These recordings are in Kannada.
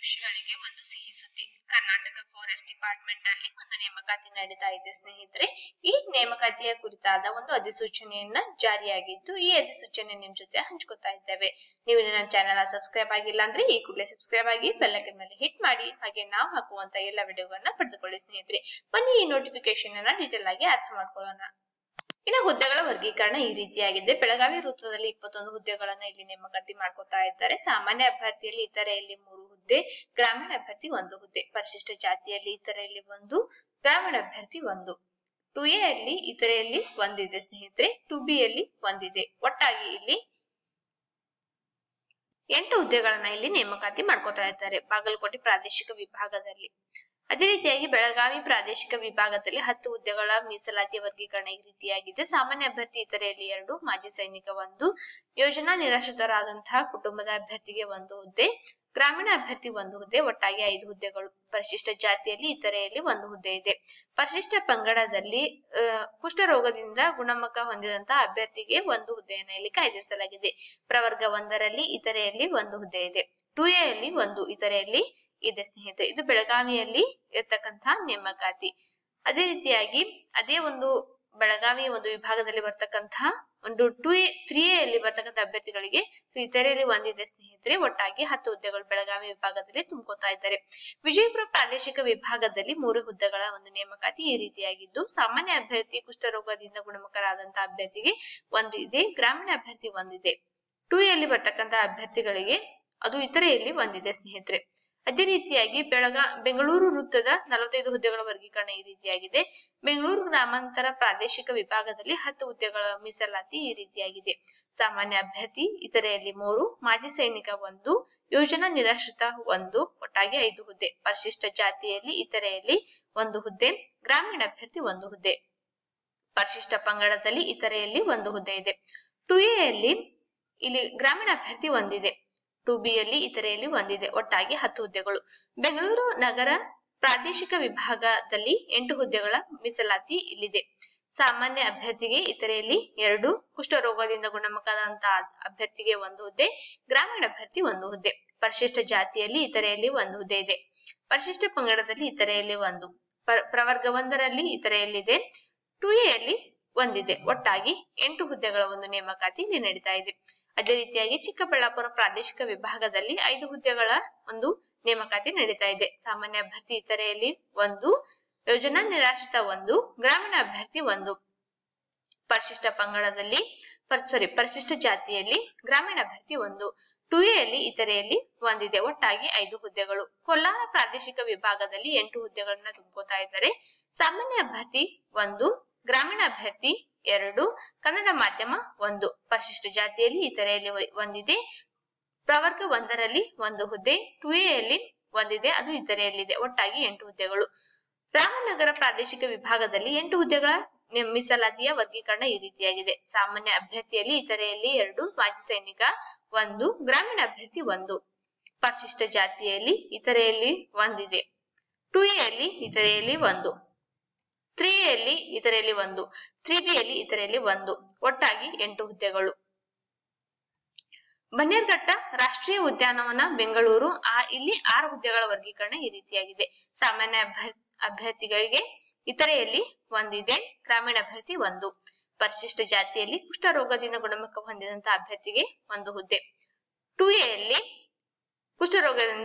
ಕೃಷಿಗಳಿಗೆ ಒಂದು ಸಿಹಿ ಸುದ್ದಿ. ಕರ್ನಾಟಕ ಫಾರೆಸ್ಟ್ ಡಿಪಾರ್ಟ್ಮೆಂಟ್ ಅಲ್ಲಿ ಒಂದು ನೇಮಕಾತಿ ನಡೀತಾ ಇದೆ ಸ್ನೇಹಿತರೆ. ಈ ನೇಮಕಾತಿಯ ಕುರಿತಾದ ಒಂದು ಅಧಿಸೂಚನೆಯನ್ನ ಜಾರಿಯಾಗಿದ್ದು, ಈ ಅಧಿಸೂಚನೆ ನಿಮ್ ಜೊತೆ ಹಂಚ್ಕೊತಾ ಇದ್ದೇವೆ. ನೀವು ನಮ್ಮ ಚಾನೆಲ್ ಸಬ್ಸ್ಕ್ರೈಬ್ ಆಗಿಲ್ಲ ಅಂದ್ರೆ ಈ ಕೂಡಲೇ ಸಬ್ಸ್ಕ್ರೈಬ್ ಆಗಿ ಬೆಲ್ ಐಕಾನ್ ಮೇಲೆ ಹಿಟ್ ಮಾಡಿ. ಹಾಗೆ ನಾವು ಹಾಕುವಂತ ಎಲ್ಲ ವಿಡಿಯೋಗಳನ್ನ ಪಡೆದುಕೊಳ್ಳಿ ಸ್ನೇಹಿತರೆ. ಬನ್ನಿ ಈ ನೋಟಿಫಿಕೇಶನ್ ಅನ್ನ ಡೀಟೇಲ್ ಆಗಿ ಅರ್ಥ ಮಾಡ್ಕೊಳ್ಳೋಣ. ಇನ್ನು ಹುದ್ದೆಗಳ ವರ್ಗೀಕರಣ ಈ ರೀತಿಯಾಗಿದೆ. ಬೆಳಗಾವಿ ವೃತ್ತದಲ್ಲಿ 21 ಹುದ್ದೆಗಳನ್ನ ಇಲ್ಲಿ ನೇಮಕಾತಿ ಮಾಡ್ಕೊತಾ ಇದ್ದಾರೆ. ಸಾಮಾನ್ಯ ಅಭ್ಯರ್ಥಿಯಲ್ಲಿ ಇತರೆಯಲ್ಲಿ 3 ಹುದ್ದೆ, ಗ್ರಾಮೀಣ ಅಭ್ಯರ್ಥಿ 1 ಹುದ್ದೆ, ಪರಿಶಿಷ್ಟ ಜಾತಿಯಲ್ಲಿ ಇತರೆಯಲ್ಲಿ 1, ಗ್ರಾಮೀಣ ಅಭ್ಯರ್ಥಿ 1, 2A ಅಲ್ಲಿ ಇತರೆಯಲ್ಲಿ 1 ಇದೆ ಸ್ನೇಹಿತರೆ, 2B ಯಲ್ಲಿ 1 ಇದೆ. ಒಟ್ಟಾಗಿ ಇಲ್ಲಿ 8 ಹುದ್ದೆಗಳನ್ನ ಇಲ್ಲಿ ನೇಮಕಾತಿ ಮಾಡ್ಕೊತಾ ಇದ್ದಾರೆ ಬಾಗಲಕೋಟೆ ಪ್ರಾದೇಶಿಕ ವಿಭಾಗದಲ್ಲಿ. ಅದೇ ರೀತಿಯಾಗಿ ಬೆಳಗಾವಿ ಪ್ರಾದೇಶಿಕ ವಿಭಾಗದಲ್ಲಿ 10 ಹುದ್ದೆಗಳ ಮೀಸಲಾತಿಯ ವರ್ಗೀಕರಣ ಈ ರೀತಿಯಾಗಿದೆ. ಸಾಮಾನ್ಯ ಅಭ್ಯರ್ಥಿ ಇತರೆಯಲ್ಲಿ 2, ಮಾಜಿ ಸೈನಿಕ 1, ಯೋಜನಾ ನಿರಾಶ್ರಿತರಾದಂತಹ ಕುಟುಂಬದ ಅಭ್ಯರ್ಥಿಗೆ 1 ಹುದ್ದೆ, ಗ್ರಾಮೀಣ ಅಭ್ಯರ್ಥಿ 1 ಹುದ್ದೆ, ಒಟ್ಟಾಗಿ 5 ಹುದ್ದೆಗಳು. ಪರಿಶಿಷ್ಟ ಜಾತಿಯಲ್ಲಿ ಇತರೆಯಲ್ಲಿ 1 ಹುದ್ದೆ ಇದೆ. ಪರಿಶಿಷ್ಟ ಪಂಗಡದಲ್ಲಿ ಕುಷ್ಠರೋಗದಿಂದ ಗುಣಮುಖ ಹೊಂದಿದಂತಹ ಅಭ್ಯರ್ಥಿಗೆ 1 ಹುದ್ದೆಯನ್ನು ಇಲ್ಲಿ ಕಾಯ್ದಿರಿಸಲಾಗಿದೆ. ಪ್ರವರ್ಗ 1ರಲ್ಲಿ ಇತರೆಯಲ್ಲಿ 1 ಹುದ್ದೆ ಇದೆ. 2A ಯಲ್ಲಿ 1 ಇತರೆಯಲ್ಲಿ ಇದೆ ಸ್ನೇಹಿತರೆ. ಇದು ಬೆಳಗಾವಿಯಲ್ಲಿ ಇರ್ತಕ್ಕಂತಹ ನೇಮಕಾತಿ. ಅದೇ ರೀತಿಯಾಗಿ ಅದೇ ಒಂದು ಬೆಳಗಾವಿ ಒಂದು ವಿಭಾಗದಲ್ಲಿ ಬರ್ತಕ್ಕಂತಹ ಒಂದು 3A ಯಲ್ಲಿ ಬರ್ತಕ್ಕಂಥ ಅಭ್ಯರ್ಥಿಗಳಿಗೆ ಇತರೆಯಲ್ಲಿ 1 ಇದೆ ಸ್ನೇಹಿತರೆ. ಒಟ್ಟಾಗಿ 10 ಹುದ್ದೆಗಳು ಬೆಳಗಾವಿ ವಿಭಾಗದಲ್ಲಿ ತುಂಬಿಕೊತಾ ಇದ್ದಾರೆ. ವಿಜಯಪುರ ಪ್ರಾದೇಶಿಕ ವಿಭಾಗದಲ್ಲಿ 3 ಹುದ್ದೆಗಳ ಒಂದು ನೇಮಕಾತಿ ಈ ರೀತಿಯಾಗಿದ್ದು, ಸಾಮಾನ್ಯ ಅಭ್ಯರ್ಥಿ ಕುಷ್ಠರೋಗದಿಂದ ಗುಣಮುಖರಾದಂತಹ ಅಭ್ಯರ್ಥಿಗೆ 1 ಇದೆ, ಗ್ರಾಮೀಣ ಅಭ್ಯರ್ಥಿ 1 ಇದೆ. 2A ಯಲ್ಲಿ ಬರ್ತಕ್ಕಂತಹ ಅಭ್ಯರ್ಥಿಗಳಿಗೆ ಅದು ಇತರೆಯಲ್ಲಿ 1 ಇದೆ ಸ್ನೇಹಿತರೆ. ಅದೇ ರೀತಿಯಾಗಿ ಬೆಂಗಳೂರು ವೃತ್ತದ 45 ಹುದ್ದೆಗಳ ವರ್ಗೀಕರಣ ಈ ರೀತಿಯಾಗಿದೆ. ಬೆಂಗಳೂರು ಗ್ರಾಮಾಂತರ ಪ್ರಾದೇಶಿಕ ವಿಭಾಗದಲ್ಲಿ 10 ಹುದ್ದೆಗಳ ಮೀಸಲಾತಿ ಈ ರೀತಿಯಾಗಿದೆ. ಸಾಮಾನ್ಯ ಅಭ್ಯರ್ಥಿ ಇತರೆಯಲ್ಲಿ 3, ಮಾಜಿ ಸೈನಿಕ 1, ಯೋಜನಾ ನಿರಾಶ್ರಿತ 1, ಒಟ್ಟಾಗಿ 5 ಹುದ್ದೆ. ಪರಿಶಿಷ್ಟ ಜಾತಿಯಲ್ಲಿ ಇತರೆಯಲ್ಲಿ 1 ಹುದ್ದೆ, ಗ್ರಾಮೀಣ ಅಭ್ಯರ್ಥಿ 1 ಹುದ್ದೆ. ಪರಿಶಿಷ್ಟ ಪಂಗಡದಲ್ಲಿ ಇತರೆಯಲ್ಲಿ 1 ಹುದ್ದೆ ಇದೆ. 2A ಯಲ್ಲಿ ಇಲ್ಲಿ ಗ್ರಾಮೀಣ ಅಭ್ಯರ್ಥಿ 1 ಇದೆ. 2B ಯಲ್ಲಿ ಇತರೆಯಲ್ಲಿ 1 ಇದೆ. ಒಟ್ಟಾಗಿ 10 ಹುದ್ದೆಗಳು. ಬೆಂಗಳೂರು ನಗರ ಪ್ರಾದೇಶಿಕ ವಿಭಾಗದಲ್ಲಿ 8 ಹುದ್ದೆಗಳ ಮೀಸಲಾತಿ ಇಲ್ಲಿದೆ. ಸಾಮಾನ್ಯ ಅಭ್ಯರ್ಥಿಗೆ ಇತರೆಯಲ್ಲಿ 2, ಕುಷ್ಠರೋಗದಿಂದ ಗುಣಮುಖರಾದಂತಹ ಅಭ್ಯರ್ಥಿಗೆ 1 ಹುದ್ದೆ, ಗ್ರಾಮೀಣ ಅಭ್ಯರ್ಥಿ 1 ಹುದ್ದೆ. ಪರಿಶಿಷ್ಟ ಜಾತಿಯಲ್ಲಿ ಇತರೆಯಲ್ಲಿ 1 ಹುದ್ದೆ ಇದೆ. ಪರಿಶಿಷ್ಟ ಪಂಗಡದಲ್ಲಿ ಇತರೆಯಲ್ಲಿ 1, ಪ್ರವರ್ಗ 1ರಲ್ಲಿ ಇತರೆಯಲ್ಲಿದೆ. 2A ಯಲ್ಲಿ 1 ಇದೆ. ಒಟ್ಟಾಗಿ 8 ಹುದ್ದೆಗಳ ಒಂದು ನೇಮಕಾತಿ ಇಲ್ಲಿ ನಡೀತಾ ಇದೆ. ಅದೇ ರೀತಿಯಾಗಿ ಚಿಕ್ಕಬಳ್ಳಾಪುರ ಪ್ರಾದೇಶಿಕ ವಿಭಾಗದಲ್ಲಿ 5 ಹುದ್ದೆಗಳ ಒಂದು ನೇಮಕಾತಿ ನಡೀತಾ ಇದೆ. ಸಾಮಾನ್ಯ ಅಭ್ಯರ್ಥಿ ಇತರೆಯಲ್ಲಿ 1, ಯೋಜನಾ ನಿರಾಶ್ರಿತ 1, ಗ್ರಾಮೀಣ ಅಭ್ಯರ್ಥಿ 1. ಪರಿಶಿಷ್ಟ ಜಾತಿಯಲ್ಲಿ ಗ್ರಾಮೀಣ ಅಭ್ಯರ್ಥಿ 1, 2A ಯಲ್ಲಿ ಇತರೆಯಲ್ಲಿ 1 ಇದೆ. ಒಟ್ಟಾಗಿ 5 ಹುದ್ದೆಗಳು. ಕೋಲಾರ ಪ್ರಾದೇಶಿಕ ವಿಭಾಗದಲ್ಲಿ 8 ಹುದ್ದೆಗಳನ್ನ ತುಂಬಿಕೊತಾ ಇದ್ದಾರೆ. ಸಾಮಾನ್ಯ ಅಭ್ಯರ್ಥಿ 1, ಗ್ರಾಮೀಣ ಅಭ್ಯರ್ಥಿ 2, ಕನ್ನಡ ಮಾಧ್ಯಮ 1. ಪರಿಶಿಷ್ಟ ಜಾತಿಯಲ್ಲಿ ಇತರೆಯಲ್ಲಿ 1 ಇದೆ. ಪ್ರವರ್ಗ 1ರಲ್ಲಿ 1 ಹುದ್ದೆ, 2A ಯಲ್ಲಿ 1 ಇದೆ, ಅದು ಇತರೆಯಲ್ಲಿದೆ. ಒಟ್ಟಾಗಿ 8 ಹುದ್ದೆಗಳು. ರಾಮನಗರ ಪ್ರಾದೇಶಿಕ ವಿಭಾಗದಲ್ಲಿ 8 ಹುದ್ದೆಗಳ ಮೀಸಲಾತಿಯ ವರ್ಗೀಕರಣ ಈ ರೀತಿಯಾಗಿದೆ. ಸಾಮಾನ್ಯ ಅಭ್ಯರ್ಥಿಯಲ್ಲಿ ಇತರೆಯಲ್ಲಿ 2, ಮಾಜಿ ಸೈನಿಕ 1, ಗ್ರಾಮೀಣ ಅಭ್ಯರ್ಥಿ 1. ಪರಿಶಿಷ್ಟ ಜಾತಿಯಲ್ಲಿ ಇತರೆಯಲ್ಲಿ 1 ಇದೆ. 2A ಯಲ್ಲಿ ಇತರೆಯಲ್ಲಿ 1, 3A ಯಲ್ಲಿ ಇತರೆಯಲ್ಲಿ 1, 3B ಯಲ್ಲಿ ಇತರೆಯಲ್ಲಿ 1. ಒಟ್ಟಾಗಿ 8 ಹುದ್ದೆಗಳು. ಬನ್ನೇರ್ಘಟ್ಟ ರಾಷ್ಟ್ರೀಯ ಉದ್ಯಾನವನ ಬೆಂಗಳೂರು ಇಲ್ಲಿ 6 ಹುದ್ದೆಗಳ ವರ್ಗೀಕರಣ ಈ ರೀತಿಯಾಗಿದೆ. ಸಾಮಾನ್ಯ ಅಭ್ಯರ್ಥಿಗಳಿಗೆ ಇತರೆಯಲ್ಲಿ 1 ಇದೆ, ಗ್ರಾಮೀಣ ಅಭ್ಯರ್ಥಿ 1. ಪರಿಶಿಷ್ಟ ಜಾತಿಯಲ್ಲಿ ಕುಷ್ಠರೋಗದಿಂದ ಗುಣಮುಖ ಹೊಂದಿದಂತಹ ಅಭ್ಯರ್ಥಿಗೆ 1 ಹುದ್ದೆ. 2A ಯಲ್ಲಿ ಕುಷ್ಠರೋಗದಿಂದ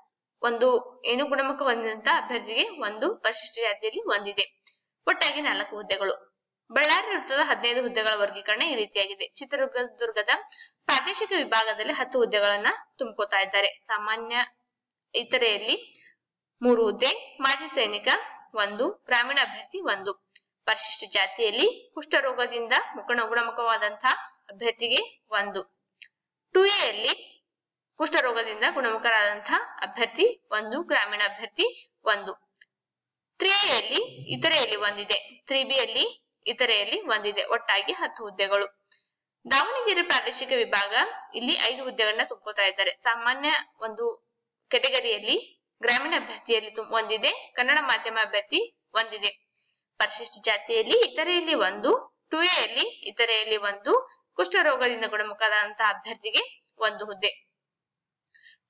ಗುಣಮುಖ ಹೊಂದಿದಂತಹ ಅಭ್ಯರ್ಥಿಗೆ 1, ಪರಿಶಿಷ್ಟ ಜಾತಿಯಲ್ಲಿ 1 ಇದೆ. ಒಟ್ಟಾಗಿ 4 ಹುದ್ದೆಗಳು. ಬಳ್ಳಾರಿ ವೃತ್ತದ 15 ಹುದ್ದೆಗಳ ವರ್ಗೀಕರಣ ಈ ರೀತಿಯಾಗಿದೆ. ಚಿತ್ರದುರ್ಗದ ಪ್ರಾದೇಶಿಕ ವಿಭಾಗದಲ್ಲಿ 10 ಹುದ್ದೆಗಳನ್ನ ತುಂಬಿಕೊತಾ ಇದ್ದಾರೆ. ಸಾಮಾನ್ಯ ಇತರೆಯಲ್ಲಿ 3 ಹುದ್ದೆ, ಮಾಜಿ ಸೈನಿಕ 1, ಗ್ರಾಮೀಣ ಅಭ್ಯರ್ಥಿ 1. ಪರಿಶಿಷ್ಟ ಜಾತಿಯಲ್ಲಿ ಕುಷ್ಠರೋಗದಿಂದ ಗುಣಮುಖವಾದಂತಹ ಅಭ್ಯರ್ಥಿಗೆ 1. 2A ಯಲ್ಲಿ ಕುಷ್ಠರೋಗದಿಂದ ಗುಣಮುಖರಾದಂತಹ ಅಭ್ಯರ್ಥಿ 1, ಗ್ರಾಮೀಣ ಅಭ್ಯರ್ಥಿ 1. 3A ಯಲ್ಲಿ ಇತರೆಯಲ್ಲಿ 1 ಇದೆ. 3B ಯಲ್ಲಿ ಇತರೆಯಲ್ಲಿ 1 ಇದೆ. ಒಟ್ಟಾಗಿ 10 ಹುದ್ದೆಗಳು. ದಾವಣಗೆರೆ ಪ್ರಾದೇಶಿಕ ವಿಭಾಗ ಇಲ್ಲಿ 5 ಹುದ್ದೆಗಳನ್ನ ತುಂಬಿಕೊತಾ ಇದ್ದಾರೆ. ಸಾಮಾನ್ಯ ಒಂದು ಕೆಟಗರಿಯಲ್ಲಿ ಗ್ರಾಮೀಣ ಅಭ್ಯರ್ಥಿಯಲ್ಲಿ 1 ಇದೆ, ಕನ್ನಡ ಮಾಧ್ಯಮ ಅಭ್ಯರ್ಥಿ 1 ಇದೆ. ಪರಿಶಿಷ್ಟ ಜಾತಿಯಲ್ಲಿ ಇತರೆಯಲ್ಲಿ 1, 2A ಯಲ್ಲಿ ಇತರೆಯಲ್ಲಿ 1, ಕುಷ್ಠರೋಗದಿಂದ ಗುಣಮುಖರಾದಂತಹ ಅಭ್ಯರ್ಥಿಗೆ 1 ಹುದ್ದೆ.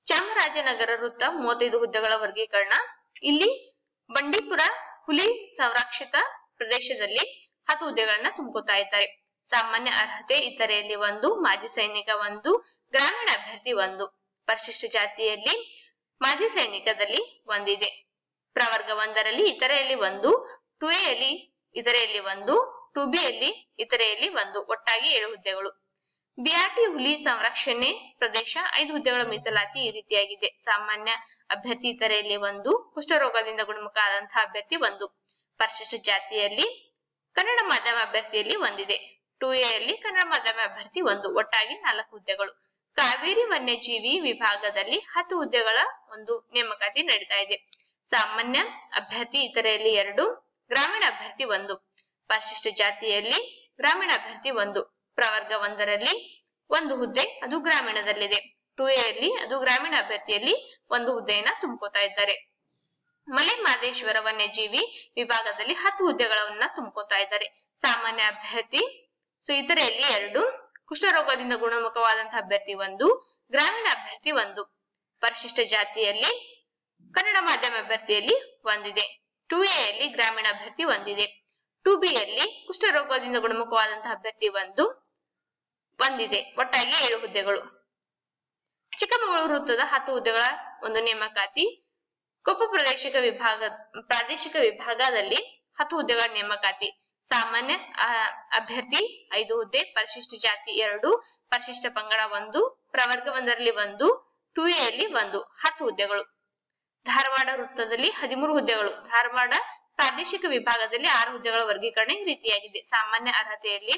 ಚಾಮರಾಜನಗರ ವೃತ್ತ 35 ಹುದ್ದೆಗಳ ವರ್ಗೀಕರಣ. ಇಲ್ಲಿ ಬಂಡೀಪುರ ಹುಲಿ ಸಂರಕ್ಷಿತ ಪ್ರದೇಶದಲ್ಲಿ 10 ಹುದ್ದೆಗಳನ್ನ ತುಂಬಿಕೊತಾ ಇದ್ದಾರೆ. ಸಾಮಾನ್ಯ ಅರ್ಹತೆ ಇತರೆಯಲ್ಲಿ 1, ಮಾಜಿ ಸೈನಿಕ 1, ಗ್ರಾಮೀಣ ಅಭ್ಯರ್ಥಿ 1. ಪರಿಶಿಷ್ಟ ಜಾತಿಯಲ್ಲಿ ಮಾಜಿ ಸೈನಿಕದಲ್ಲಿ 1 ಇದೆ. ಪ್ರವರ್ಗ 1ರಲ್ಲಿ ಇತರೆಯಲ್ಲಿ 1, 2A ಯಲ್ಲಿ ಇತರೆಯಲ್ಲಿ 1, 2B ಯಲ್ಲಿ ಇತರೆಯಲ್ಲಿ 1, ಒಟ್ಟಾಗಿ 7 ಹುದ್ದೆಗಳು. ಬಿಆರ್ಟಿ ಹುಲಿ ಸಂರಕ್ಷಣೆ ಪ್ರದೇಶ 5 ಹುದ್ದೆಗಳ ಮೀಸಲಾತಿ ಈ ರೀತಿಯಾಗಿದೆ. ಸಾಮಾನ್ಯ ಅಭ್ಯರ್ಥಿ ಇತರೆಯಲ್ಲಿ 1, ಕುಷ್ಠರೋಗದಿಂದ ಗುಣಮುಖ ಆದಂತಹ ಅಭ್ಯರ್ಥಿ 1. ಪರಿಶಿಷ್ಟ ಜಾತಿಯಲ್ಲಿ ಕನ್ನಡ ಮಾಧ್ಯಮ ಅಭ್ಯರ್ಥಿಯಲ್ಲಿ 1 ಇದೆ. 2A ಯಲ್ಲಿ ಕನ್ನಡ ಮಾಧ್ಯಮ ಅಭ್ಯರ್ಥಿ 1, ಒಟ್ಟಾಗಿ 4 ಹುದ್ದೆಗಳು. ಕಾವೇರಿ ವನ್ಯಜೀವಿ ವಿಭಾಗದಲ್ಲಿ 10 ಹುದ್ದೆಗಳ ಒಂದು ನೇಮಕಾತಿ ನಡೀತಾ ಇದೆ. ಸಾಮಾನ್ಯ ಅಭ್ಯರ್ಥಿ ಇತರೆಯಲ್ಲಿ 2, ಗ್ರಾಮೀಣ ಅಭ್ಯರ್ಥಿ 1. ಪರಿಶಿಷ್ಟ ಜಾತಿಯಲ್ಲಿ ಗ್ರಾಮೀಣ ಅಭ್ಯರ್ಥಿ 1. ಪ್ರವರ್ಗ 1ರಲ್ಲಿ 1 ಹುದ್ದೆ, ಅದು ಗ್ರಾಮೀಣದಲ್ಲಿದೆ. 2A ಯಲ್ಲಿ ಅದು ಗ್ರಾಮೀಣ ಅಭ್ಯರ್ಥಿಯಲ್ಲಿ 1 ಹುದ್ದೆಯನ್ನ ತುಂಬಿಕೊತಾ ಇದ್ದಾರೆ. ಮಲೆ ಮಹದೇಶ್ವರ ವನ್ಯಜೀವಿ ವಿಭಾಗದಲ್ಲಿ 10 ಹುದ್ದೆಗಳನ್ನ ತುಂಬಿಕೊತಾ ಇದ್ದಾರೆ. ಸಾಮಾನ್ಯ ಅಭ್ಯರ್ಥಿ ಇತರೆಯಲ್ಲಿ 2, ಕುಷ್ಠರೋಗದಿಂದ ಗುಣಮುಖವಾದಂತಹ ಅಭ್ಯರ್ಥಿ 1, ಗ್ರಾಮೀಣ ಅಭ್ಯರ್ಥಿ 1. ಪರಿಶಿಷ್ಟ ಜಾತಿಯಲ್ಲಿ ಕನ್ನಡ ಮಾಧ್ಯಮ ಅಭ್ಯರ್ಥಿಯಲ್ಲಿ 1 ಇದೆ. 2A ಯಲ್ಲಿ ಗ್ರಾಮೀಣ ಅಭ್ಯರ್ಥಿ 1 ಇದೆ. 2B ಯಲ್ಲಿ ಕುಷ್ಠರೋಗದಿಂದ ಗುಣಮುಖವಾದಂತಹ ಅಭ್ಯರ್ಥಿ 1 ಇದೆ. ಒಟ್ಟಾಗಿ 7 ಹುದ್ದೆಗಳು. ಚಿಕ್ಕಮಗಳೂರು ವೃತ್ತದ 10 ಹುದ್ದೆಗಳ ಒಂದು ನೇಮಕಾತಿ. ಕೊಪ್ಪ ಪ್ರಾದೇಶಿಕ ವಿಭಾಗದಲ್ಲಿ 10 ಹುದ್ದೆಗಳ ನೇಮಕಾತಿ. ಸಾಮಾನ್ಯ ಅಭ್ಯರ್ಥಿ 5 ಹುದ್ದೆ, ಪರಿಶಿಷ್ಟ ಜಾತಿ 2, ಪರಿಶಿಷ್ಟ ಪಂಗಡ 1, ಪ್ರವರ್ಗ 1ರಲ್ಲಿ 1, 2A ಯಲ್ಲಿ 1, 10 ಹುದ್ದೆಗಳು. ಧಾರವಾಡ ವೃತ್ತದಲ್ಲಿ 13 ಹುದ್ದೆಗಳು. ಧಾರವಾಡ ಪ್ರಾದೇಶಿಕ ವಿಭಾಗದಲ್ಲಿ 6 ಹುದ್ದೆಗಳ ವರ್ಗೀಕರಣ ಈ ರೀತಿಯಾಗಿದೆ. ಸಾಮಾನ್ಯ ಅರ್ಹತೆಯಲ್ಲಿ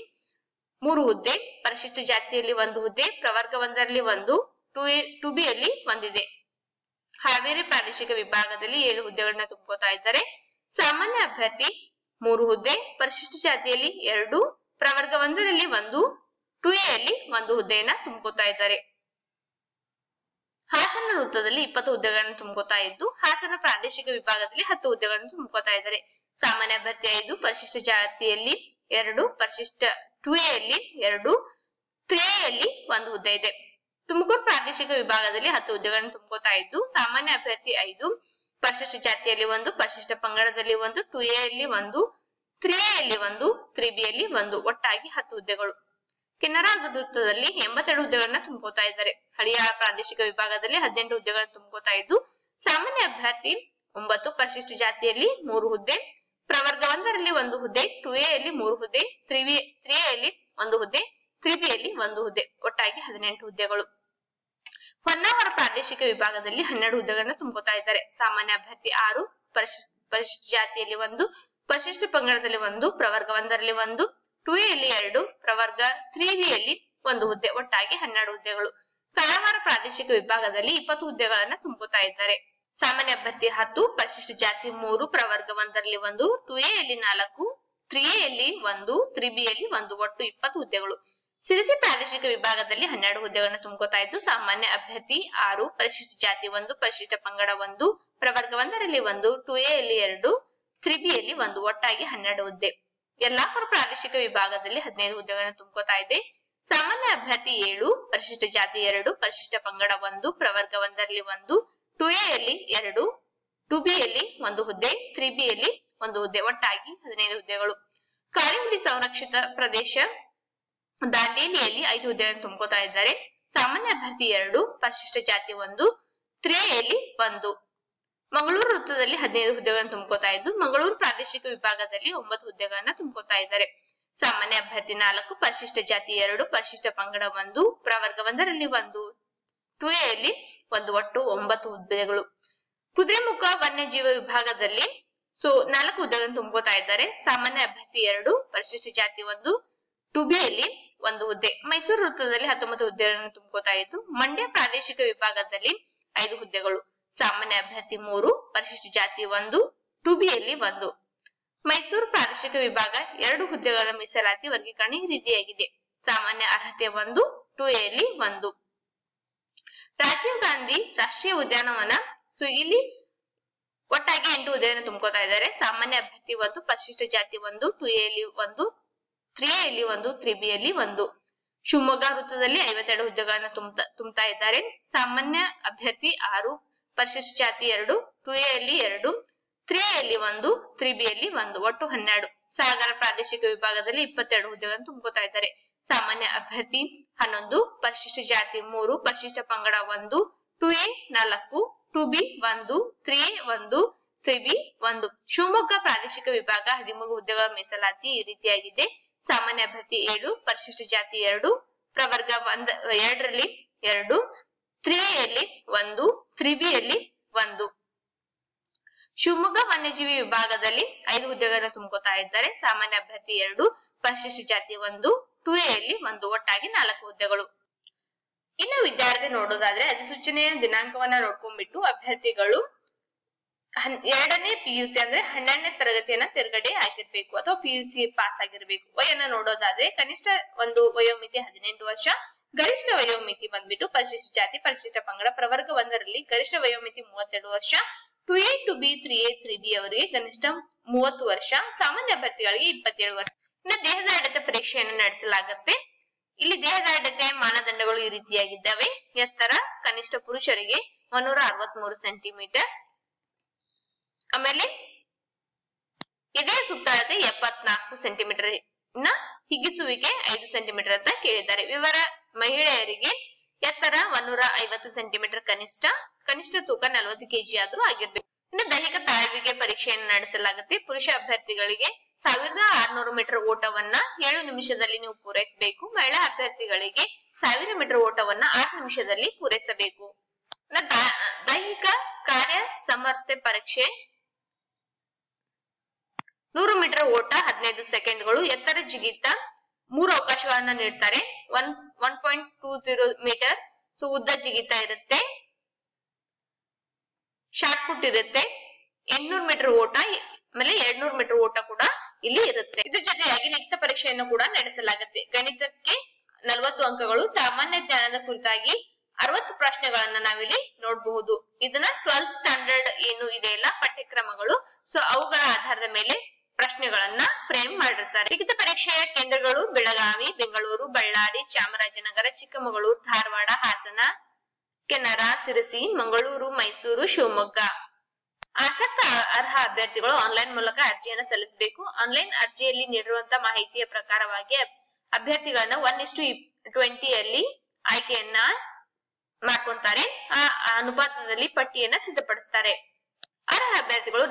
3 ಹುದ್ದೆ, ಪರಿಶಿಷ್ಟ ಜಾತಿಯಲ್ಲಿ 1 ಹುದ್ದೆ, ಪ್ರವರ್ಗ 1ರಲ್ಲಿ 1, 2B ಯಲ್ಲಿ 1 ಇದೆ. ಹಾವೇರಿ ಪ್ರಾದೇಶಿಕ ವಿಭಾಗದಲ್ಲಿ 7 ಹುದ್ದೆಗಳನ್ನ ತುಂಬಿಕೊತಾ ಇದ್ದಾರೆ. ಸಾಮಾನ್ಯ ಅಭ್ಯರ್ಥಿ 3 ಹುದ್ದೆ, ಪರಿಶಿಷ್ಟ ಜಾತಿಯಲ್ಲಿ 2, ಪ್ರವರ್ಗ 1ರಲ್ಲಿ 1, 2A ಯಲ್ಲಿ 1 ಹುದ್ದೆಯನ್ನ ತುಂಬಿಕೊತಾ ಇದ್ದಾರೆ. ಹಾಸನ ವೃತ್ತದಲ್ಲಿ 20 ಹುದ್ದೆಗಳನ್ನು ತುಂಬಿಕೊತಾ ಇದ್ದು, ಹಾಸನ ಪ್ರಾದೇಶಿಕ ವಿಭಾಗದಲ್ಲಿ 10 ಹುದ್ದೆಗಳನ್ನು ತುಂಬಿಕೊತಾ ಇದ್ದಾರೆ. ಸಾಮಾನ್ಯ ಅಭ್ಯರ್ಥಿ 5, ಪರಿಶಿಷ್ಟ ಜಾತಿಯಲ್ಲಿ 2, ಪರಿಶಿಷ್ಟ 2A ಯಲ್ಲಿ 2, 3A ಯಲ್ಲಿ 1 ಹುದ್ದೆ ಇದೆ. ತುಮಕೂರು ಪ್ರಾದೇಶಿಕ ವಿಭಾಗದಲ್ಲಿ 10 ಹುದ್ದೆಗಳನ್ನು ತುಂಬಿಕೊತಾ ಇದ್ದು, ಸಾಮಾನ್ಯ ಅಭ್ಯರ್ಥಿ 5, ಪರಿಶಿಷ್ಟ ಜಾತಿಯಲ್ಲಿ 1, ಪರಿಶಿಷ್ಟ ಪಂಗಡದಲ್ಲಿ 1, 2A ಯಲ್ಲಿ 1, 3A ಯಲ್ಲಿ 1, 3B ಯಲ್ಲಿ 1, ಒಟ್ಟಾಗಿ 10 ಹುದ್ದೆಗಳು. ಕೆನರಾ ವೃತ್ತದಲ್ಲಿ 82 ಹುದ್ದೆಗಳನ್ನ ತುಂಬಿಕೊತಾ ಇದ್ದಾರೆ. ಹಳಿಯಾಳ ಪ್ರಾದೇಶಿಕ ವಿಭಾಗದಲ್ಲಿ 18 ಹುದ್ದೆಗಳನ್ನು ತುಂಬಿಕೊತಾ ಇದ್ದು, ಸಾಮಾನ್ಯ ಅಭ್ಯರ್ಥಿ 9, ಪರಿಶಿಷ್ಟ ಜಾತಿಯಲ್ಲಿ 3 ಹುದ್ದೆ, ಪ್ರವರ್ಗ 1ರಲ್ಲಿ 1 ಹುದ್ದೆ, 2A ಯಲ್ಲಿ 3 ಹುದ್ದೆ, 3A ಯಲ್ಲಿ 1 ಹುದ್ದೆ, 3B ಯಲ್ಲಿ 1 ಹುದ್ದೆ, ಒಟ್ಟಾಗಿ 18 ಹುದ್ದೆಗಳು. ಹೊನ್ನಾವರ ಪ್ರಾದೇಶಿಕ ವಿಭಾಗದಲ್ಲಿ 12 ಹುದ್ದೆಗಳನ್ನ ತುಂಬಿಕೊತಾ ಇದ್ದಾರೆ. ಸಾಮಾನ್ಯ ಅಭ್ಯರ್ಥಿ 6, ಪರಿಶಿಷ್ಟ ಜಾತಿಯಲ್ಲಿ 1, ಪರಿಶಿಷ್ಟ ಪಂಗಡದಲ್ಲಿ 1, ಪ್ರವರ್ಗ 1ರಲ್ಲಿ 1, 2A ಯಲ್ಲಿ 2, ಪ್ರವರ್ಗ 3B ಯಲ್ಲಿ 1 ಹುದ್ದೆ, ಒಟ್ಟಾಗಿ 12 ಹುದ್ದೆಗಳು. ಕಾರವಾರ ಪ್ರಾದೇಶಿಕ ವಿಭಾಗದಲ್ಲಿ 20 ಹುದ್ದೆಗಳನ್ನ ತುಂಬಿಕೊತಾ ಇದ್ದಾರೆ. ಸಾಮಾನ್ಯ ಅಭ್ಯರ್ಥಿ 10, ಪರಿಶಿಷ್ಟ ಜಾತಿ 3, ಪ್ರವರ್ಗ 1ರಲ್ಲಿ 1, 2A ಯಲ್ಲಿ 4, 3A ಯಲ್ಲಿ 1, 3B ಯಲ್ಲಿ 1, ಒಟ್ಟು 20 ಹುದ್ದೆಗಳು. ಸಿರಿಸಿ ಪ್ರಾದೇಶಿಕ ವಿಭಾಗದಲ್ಲಿ 12 ಹುದ್ದೆಗಳನ್ನು ತುಂಬಿಕೊತಾ ಇದ್ದು, ಸಾಮಾನ್ಯ ಅಭ್ಯರ್ಥಿ 6, ಪರಿಶಿಷ್ಟ ಜಾತಿ 1, ಪರಿಶಿಷ್ಟ ಪಂಗಡ 1, ಪ್ರವರ್ಗ 1ರಲ್ಲಿ 1, 2A ಯಲ್ಲಿ 2, 3B ಯಲ್ಲಿ 1, ಒಟ್ಟಾಗಿ 12 ಹುದ್ದೆ. ಯಲ್ಲಾಪುರ ಪ್ರಾದೇಶಿಕ ವಿಭಾಗದಲ್ಲಿ 15 ಹುದ್ದೆಗಳನ್ನು ತುಂಬಿಕೊತಾ ಇದೆ. ಸಾಮಾನ್ಯ ಅಭ್ಯರ್ಥಿ 7, ಪರಿಶಿಷ್ಟ ಜಾತಿ 2, ಪರಿಶಿಷ್ಟ ಪಂಗಡ 1, ಪ್ರವರ್ಗ 1ರಲ್ಲಿ 1, 2A ಯಲ್ಲಿ 2, 2B ಯಲ್ಲಿ 1 ಹುದ್ದೆ, 3B ಯಲ್ಲಿ 1 ಹುದ್ದೆ, ಒಟ್ಟಾಗಿ 15 ಹುದ್ದೆಗಳು. ಕಾಳಿಹುಲಿ ಸಂರಕ್ಷಿತ ಪ್ರದೇಶ ದಾಂಡೇಲಿಯಲ್ಲಿ 5 ಹುದ್ದೆಗಳನ್ನು ತುಂಬಿಕೊತಾ ಇದ್ದಾರೆ. ಸಾಮಾನ್ಯ ಅಭ್ಯರ್ಥಿ 2, ಪರಿಶಿಷ್ಟ ಜಾತಿ 1, 3A ಯಲ್ಲಿ 1. ಮಂಗಳೂರು ವೃತ್ತದಲ್ಲಿ 15 ಹುದ್ದೆಗಳನ್ನು ತುಂಬಿಕೊತಾ ಇದ್ದು, ಮಂಗಳೂರು ಪ್ರಾದೇಶಿಕ ವಿಭಾಗದಲ್ಲಿ 9 ಹುದ್ದೆಗಳನ್ನ ತುಂಬಿಕೊತಾ ಇದ್ದಾರೆ. ಸಾಮಾನ್ಯ ಅಭ್ಯರ್ಥಿ 4, ಪರಿಶಿಷ್ಟ ಜಾತಿ 2, ಪರಿಶಿಷ್ಟ ಪಂಗಡ 1, ಪ್ರವರ್ಗ 1ರಲ್ಲಿ 1, 2A ಯಲ್ಲಿ 1, ಒಟ್ಟು 9 ಹುದ್ದೆಗಳು. ಕುದುರೆಮುಖ ವನ್ಯಜೀವ ವಿಭಾಗದಲ್ಲಿ 4 ಹುದ್ದೆಗಳನ್ನು ತುಂಬಿಕೊತಾ ಇದ್ದಾರೆ. ಸಾಮಾನ್ಯ ಅಭ್ಯರ್ಥಿ 2, ಪರಿಶಿಷ್ಟ ಜಾತಿ 1, 2B ಯಲ್ಲಿ 1 ಹುದ್ದೆ. ಮೈಸೂರು ವೃತ್ತದಲ್ಲಿ 19 ಹುದ್ದೆಗಳನ್ನು ತುಂಬಿಕೊತಾ ಇದ್ದು, ಮಂಡ್ಯ ಪ್ರಾದೇಶಿಕ ವಿಭಾಗದಲ್ಲಿ 5 ಹುದ್ದೆಗಳು. ಸಾಮಾನ್ಯ ಅಭ್ಯರ್ಥಿ 3, ಪರಿಶಿಷ್ಟ ಜಾತಿ 1, 2B ಯಲ್ಲಿ 1. ಮೈಸೂರು ಪ್ರಾದೇಶಿಕ ವಿಭಾಗ 2 ಹುದ್ದೆಗಳ ಮೀಸಲಾತಿ ವರ್ಗೀಕರಣ ಈ ರೀತಿಯಾಗಿದೆ. ಸಾಮಾನ್ಯ ಅರ್ಹತೆ 1, 2A ಯಲ್ಲಿ 1. ರಾಜೀವ್ ಗಾಂಧಿ ರಾಷ್ಟ್ರೀಯ ಉದ್ಯಾನವನ, ಇಲ್ಲಿ ಒಟ್ಟಾಗಿ 8 ಹುದ್ದೆಯನ್ನು ತುಂಬಿಕೊತಾ ಇದ್ದಾರೆ. ಸಾಮಾನ್ಯ ಅಭ್ಯರ್ಥಿ 1, ಪರಿಶಿಷ್ಟ ಜಾತಿ 1, 2A ಯಲ್ಲಿ 1, 3A ಯಲ್ಲಿ 1, 3B ಯಲ್ಲಿ 1. ಶಿವಮೊಗ್ಗ ವೃತ್ತದಲ್ಲಿ 52 ಹುದ್ದೆಗಳನ್ನ ತುಂಬುತ್ತಾ ಇದ್ದಾರೆ. ಸಾಮಾನ್ಯ ಅಭ್ಯರ್ಥಿ 6, ಪರಿಶಿಷ್ಟ ಜಾತಿ 2, 2A ಯಲ್ಲಿ 2, 3A ಯಲ್ಲಿ 1, 3B ಯಲ್ಲಿ 1, ಒಟ್ಟು 12. ಸಾಗರ ಪ್ರಾದೇಶಿಕ ವಿಭಾಗದಲ್ಲಿ 22 ಹುದ್ದೆಗಳನ್ನು ತುಂಬಿಕೊತಾ ಇದ್ದಾರೆ. ಸಾಮಾನ್ಯ ಅಭ್ಯರ್ಥಿ 11, ಪರಿಶಿಷ್ಟ ಜಾತಿ 3, ಪರಿಶಿಷ್ಟ ಪಂಗಡ 1, 2A 4, 2B 1, 3A 1, 3B 1. Shivamogga ಪ್ರಾದೇಶಿಕ ವಿಭಾಗ 13 ಹುದ್ದೆಗಳ ಮೀಸಲಾತಿ ಈ ರೀತಿಯಾಗಿದೆ. ಸಾಮಾನ್ಯ ಅಭ್ಯರ್ಥಿ 7, ಪರಿಶಿಷ್ಟ ಜಾತಿ 2, ಪ್ರವರ್ಗ 2 ರಲ್ಲಿ 2, 3A ಯಲ್ಲಿ 1, 3B ಯಲ್ಲಿ 1. ಶಿವಮೊಗ್ಗ ವನ್ಯಜೀವಿ ವಿಭಾಗದಲ್ಲಿ 5 ಹುದ್ದೆಗಳನ್ನು ತುಂಬಿಕೊತಾ ಇದ್ದಾರೆ. ಸಾಮಾನ್ಯ ಅಭ್ಯರ್ಥಿ 2, ಪರಿಶಿಷ್ಟ ಜಾತಿ 1, 2A ಯಲ್ಲಿ 1, ಒಟ್ಟಾಗಿ 4 ಹುದ್ದೆಗಳು. ಇನ್ನು ವಿದ್ಯಾರ್ಥಿ ನೋಡೋದಾದ್ರೆ ಅಧಿಸೂಚನೆಯ ದಿನಾಂಕವನ್ನ ನೋಡ್ಕೊಂಡ್ಬಿಟ್ಟು ಅಭ್ಯರ್ಥಿಗಳು 2ನೇ PUC ಅಂದ್ರೆ 12ನೇ ತರಗತಿಯನ್ನ ತೆರಗಡೆ ಆಗಿರ್ಬೇಕು ಅಥವಾ PUC ಪಾಸ್ ಆಗಿರ್ಬೇಕು. ವಯನ್ನ ನೋಡೋದಾದ್ರೆ ಕನಿಷ್ಠ ಒಂದು ವಯೋಮಿತಿ 18 ವರ್ಷ, ಗರಿಷ್ಠ ವಯೋಮಿತಿ ಬಂದ್ಬಿಟ್ಟು ಪರಿಶಿಷ್ಟ ಜಾತಿ ಪರಿಶಿಷ್ಟ ಪಂಗಡ ಪ್ರವರ್ಗ 1 ರಲ್ಲಿ ಗರಿಷ್ಠ ವಯೋಮಿತಿ 32 ವರ್ಷ, 2A 2B 3A 3B ಅವರಿಗೆ ಕನಿಷ್ಠ 30 ವರ್ಷ, ಸಾಮಾನ್ಯ ಅಭ್ಯರ್ಥಿಗಳಿಗೆ 27 ವರ್ಷ. ಇನ್ನು ದೇಹದಾಢ್ಯತೆ ಪರೀಕ್ಷೆಯನ್ನು ನಡೆಸಲಾಗುತ್ತೆ. ಇಲ್ಲಿ ದೇಹದಾಢ್ಯತೆ ಮಾನದಂಡಗಳು ಈ ರೀತಿಯಾಗಿದ್ದಾವೆ. ಎತ್ತರ ಕನಿಷ್ಠ ಪುರುಷರಿಗೆ 163 ಸೆಂಟಿಮೀಟರ್, ಆಮೇಲೆ ಎದೆಯ ಸುತ್ತಳತೆ 74 ಸೆಂಟಿಮೀಟರ್, ಇನ್ನ ಹಿಗ್ಗಿಸುವಿಕೆ 5 ಸೆಂಟಿಮೀಟರ್ ಅಂತ ಕೇಳಿದ್ದಾರೆ. ವಿವರ ಮಹಿಳೆಯರಿಗೆ ಎತ್ತರ 150 ಸೆಂಟಿಮೀಟರ್ ಕನಿಷ್ಠ ತೂಕ 40 kg ಆದ್ರೂ ಆಗಿರ್ಬೇಕು. ಇನ್ನು ದೈಹಿಕ ತಾಳ್ವಿಕೆ ಪರೀಕ್ಷೆಯನ್ನು ನಡೆಸಲಾಗುತ್ತೆ. ಪುರುಷ ಅಭ್ಯರ್ಥಿಗಳಿಗೆ 1600 ಮೀಟರ್ ಓಟವನ್ನ 7 ನಿಮಿಷದಲ್ಲಿ ನೀವು ಪೂರೈಸಬೇಕು. ಮಹಿಳಾ ಅಭ್ಯರ್ಥಿಗಳಿಗೆ 1000 ಮೀಟರ್ ಓಟವನ್ನ 8 ನಿಮಿಷದಲ್ಲಿ ಪೂರೈಸಬೇಕು. ದೈಹಿಕ ಕಾರ್ಯ ಸಮರ್ಥತೆ ಪರೀಕ್ಷೆ 100 ಮೀಟರ್ ಓಟ 15 ಸೆಕೆಂಡ್ಗಳು, ಎತ್ತರ ಜಿಗಿತ 3 ಅವಕಾಶಗಳನ್ನ ನೀಡ್ತಾರೆ. 1.20 ಮೀಟರ್ ಉದ್ದ ಜಿಗಿತ ಇರುತ್ತೆ, ಶಾರ್ಟ್ ಪುಟ್ ಇರುತ್ತೆ, 800 ಮೀಟರ್ ಓಟ, ಆಮೇಲೆ 200 ಮೀಟರ್ ಓಟ ಕೂಡ ಇಲ್ಲಿ ಇರುತ್ತೆ. ಇದ್ರ ಜೊತೆಯಾಗಿ ಲಿಖಿತ ಪರೀಕ್ಷೆಯನ್ನು ಕೂಡ ನಡೆಸಲಾಗುತ್ತೆ. ಗಣಿತಕ್ಕೆ 40 ಅಂಕಗಳು, ಸಾಮಾನ್ಯ ಜ್ಞಾನದ ಕುರಿತಾಗಿ 60 ಪ್ರಶ್ನೆಗಳನ್ನ ನಾವಿಲ್ಲಿ ನೋಡಬಹುದು. ಇದನ್ನ 12th ಸ್ಟ್ಯಾಂಡರ್ಡ್ ಏನು ಇದೆಯಲ್ಲ ಪಠ್ಯಕ್ರಮಗಳು, ಸೊ ಅವುಗಳ ಆಧಾರದ ಮೇಲೆ ಪ್ರಶ್ನೆಗಳನ್ನ ಫ್ರೇಮ್ ಮಾಡಿರ್ತಾರೆ. ಲಿಖಿತ ಪರೀಕ್ಷೆಯ ಕೇಂದ್ರಗಳು ಬೆಳಗಾವಿ, ಬೆಂಗಳೂರು, ಬಳ್ಳಾರಿ, ಚಾಮರಾಜನಗರ, ಚಿಕ್ಕಮಗಳೂರು, ಧಾರವಾಡ, ಹಾಸನ, ಕೆನರಾ, ಸಿರಸಿ, ಮಂಗಳೂರು, ಮೈಸೂರು, ಶಿವಮೊಗ್ಗ. ಆಸಕ್ತ ಅರ್ಹ ಅಭ್ಯರ್ಥಿಗಳು ಆನ್ಲೈನ್ ಮೂಲಕ ಅರ್ಜಿಯನ್ನು ಸಲ್ಲಿಸಬೇಕು. ಆನ್ಲೈನ್ ಅರ್ಜಿಯಲ್ಲಿ ನೀಡಿರುವಂತಹ ಮಾಹಿತಿಯ ಪ್ರಕಾರವಾಗಿ ಅಭ್ಯರ್ಥಿಗಳನ್ನ 1:20 ಅಲ್ಲಿ ಆಯ್ಕೆಯನ್ನ ಮಾಡ್ಕೊಂತಾರೆ. ಆ ಅನುಪಾತದಲ್ಲಿ ಪಟ್ಟಿಯನ್ನ ಸಿದ್ಧಪಡಿಸ್ತಾರೆ. ಅರ್ಹ ಅಭ್ಯರ್ಥಿಗಳು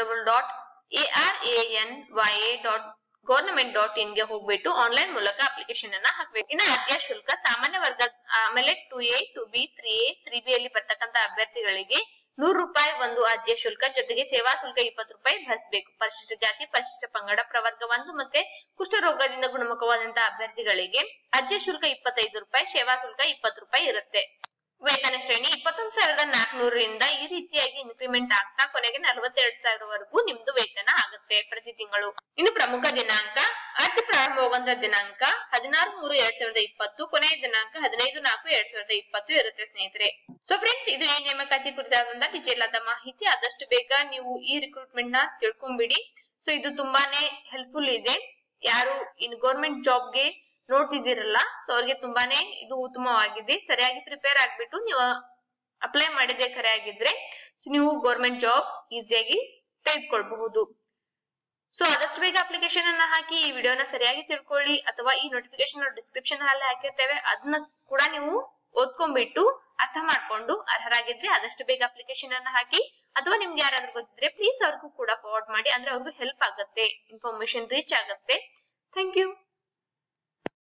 www.aranya.government.in ಗೆ ಹೋಗ್ಬಿಟ್ಟು ಆನ್ಲೈನ್ ಮೂಲಕ ಅಪ್ಲಿಕೇಶನ್ ಅನ್ನ ಹಾಕ್ಬೇಕು. ಇನ್ನು ಅರ್ಜಿಯ ಶುಲ್ಕ ಸಾಮಾನ್ಯ ವರ್ಗ ಆಮೇಲೆ 2A 2B 3A 3B ಅಲ್ಲಿ ಬರ್ತಕ್ಕಂತ ಅಭ್ಯರ್ಥಿಗಳಿಗೆ 100 ರೂಪಾಯಿ ಒಂದು ಅರ್ಜಿಯ ಶುಲ್ಕ, ಜೊತೆಗೆ ಸೇವಾ ಶುಲ್ಕ 20 ರೂಪಾಯಿ ಭರಿಸಬೇಕು. ಪರಿಶಿಷ್ಟ ಜಾತಿ ಪರಿಶಿಷ್ಟ ಪಂಗಡ ಪ್ರವರ್ಗ 1 ಮತ್ತೆ ಕುಷ್ಠರೋಗದಿಂದ ಗುಣಮುಖವಾದಂತಹ ಅಭ್ಯರ್ಥಿಗಳಿಗೆ ಅರ್ಜಿಯ ಶುಲ್ಕ 25 ರೂಪಾಯಿ, ಸೇವಾ ಶುಲ್ಕ 20 ರೂಪಾಯಿ ಇರುತ್ತೆ. ವೇತನ ಶ್ರೇಣಿ 21,400ರಿಂದ ಈ ರೀತಿಯಾಗಿ ಇನ್ಕ್ರಿಮೆಂಟ್ ಆಗ್ತಾ ಕೊನೆಗೆ 42,000 ವರೆಗೂ ನಿಮ್ದು ವೇತನ ಆಗುತ್ತೆ ಪ್ರತಿ ತಿಂಗಳು. ಇನ್ನು ಪ್ರಮುಖ ದಿನಾಂಕ, ಅರ್ಜಿ ಪ್ರಾರಂಭವಾಗುವಂತ ದಿನಾಂಕ 16/3/2020, ಕೊನೆಯ ದಿನಾಂಕ 15/4/2020 ಇರುತ್ತೆ ಸ್ನೇಹಿತರೆ. ಸೊ ಫ್ರೆಂಡ್ಸ್, ಇದು ಈ ನೇಮಕಾತಿ ಕುರಿತಾದಂತಹ ಡೀಟೇಲ್ ಆದ ಮಾಹಿತಿ. ಆದಷ್ಟು ಬೇಗ ನೀವು ಈ ರಿಕ್ರೂಟ್ಮೆಂಟ್ ನ ತಿಳ್ಕೊಂಡ್ಬಿಡಿ. ಸೊ ಇದು ತುಂಬಾನೇ ಹೆಲ್ಪ್ಫುಲ್ ಇದೆ. ಯಾರು ಇನ್ ಗೌರ್ಮೆಂಟ್ ಜಾಬ್ಗೆ ನೋಡ್ತಿದ್ದೀರಲ್ಲ, ಸೊ ಅವ್ರಿಗೆ ತುಂಬಾನೇ ಇದು ಉತ್ತಮವಾಗಿದೆ. ಸರಿಯಾಗಿ ಪ್ರಿಪೇರ್ ಆಗ್ಬಿಟ್ಟು ನೀವು ಅಪ್ಲೈ ಮಾಡಿದ್ರೆ ಖರೆ ಆಗಿದ್ರೆ ನೀವು ಗೌರ್ಮೆಂಟ್ ಜಾಬ್ ಈಸಿಯಾಗಿ ತೆಗೆದುಕೊಳ್ಬಹುದು. ಸೊ ಆದಷ್ಟು ಬೇಗ ಅಪ್ಲಿಕೇಶನ್ ಅನ್ನ ಹಾಕಿ ಈ ವಿಡಿಯೋನ ಸರಿಯಾಗಿ ತಿಳ್ಕೊಳ್ಳಿ, ಅಥವಾ ಈ ನೋಟಿಫಿಕೇಶನ್ ಡಿಸ್ಕ್ರಿಪ್ಷನ್ ಅಲ್ಲಿ ಹಾಕಿರ್ತೇವೆ, ಅದನ್ನ ಕೂಡ ನೀವು ಓದ್ಕೊಂಡ್ಬಿಟ್ಟು ಅರ್ಥ ಮಾಡ್ಕೊಂಡು ಅರ್ಹರಾಗಿದ್ರೆ ಆದಷ್ಟು ಬೇಗ ಅಪ್ಲಿಕೇಶನ್ ಅನ್ನ ಹಾಕಿ. ಅಥವಾ ನಿಮ್ಗೆ ಯಾರಾದ್ರೂ ಗೊತ್ತಿದ್ರೆ ಪ್ಲೀಸ್ ಅವ್ರಿಗೂ ಕೂಡ ಫಾರ್ವರ್ಡ್ ಮಾಡಿ, ಅಂದ್ರೆ ಅವ್ರಿಗೂ ಹೆಲ್ಪ್ ಆಗುತ್ತೆ, ಇನ್ಫಾರ್ಮೇಶನ್ ರೀಚ್ ಆಗುತ್ತೆ. Thank you.